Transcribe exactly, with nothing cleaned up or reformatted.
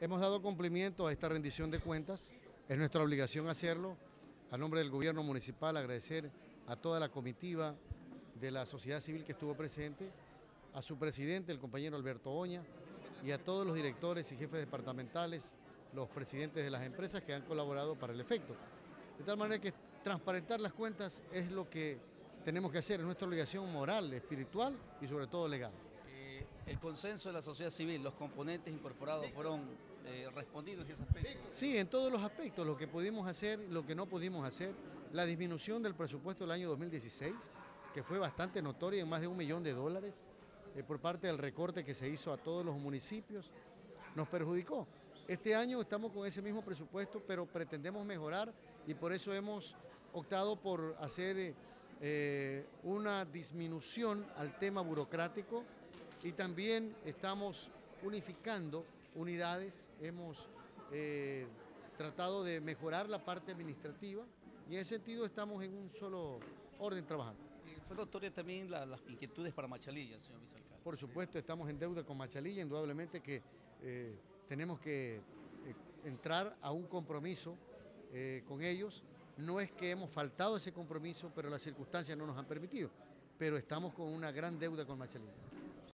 Hemos dado cumplimiento a esta rendición de cuentas, es nuestra obligación hacerlo. A nombre del gobierno municipal, agradecer a toda la comitiva de la sociedad civil que estuvo presente, a su presidente, el compañero Alberto Oña, y a todos los directores y jefes departamentales, los presidentes de las empresas que han colaborado para el efecto. De tal manera que transparentar las cuentas es lo que tenemos que hacer, es nuestra obligación moral, espiritual y sobre todo legal. Eh, el consenso de la sociedad civil, los componentes incorporados fueron eh, respondidos en ese aspecto. Sí, en todos los aspectos, lo que pudimos hacer, lo que no pudimos hacer, la disminución del presupuesto del año dos mil dieciséis, que fue bastante notoria en más de un millón de dólares, eh, por parte del recorte que se hizo a todos los municipios, nos perjudicó. Este año estamos con ese mismo presupuesto, pero pretendemos mejorar y por eso hemos optado por hacer eh, una disminución al tema burocrático y también estamos unificando unidades, hemos eh, tratado de mejorar la parte administrativa y en ese sentido estamos en un solo orden trabajando. Eh, fue notoria también la, las inquietudes para Machalilla, señor vicealcalde. Por supuesto, estamos en deuda con Machalilla, indudablemente que eh, tenemos que eh, entrar a un compromiso eh, con ellos. No es que hemos faltado ese compromiso, pero las circunstancias no nos han permitido, pero estamos con una gran deuda con Machalilla.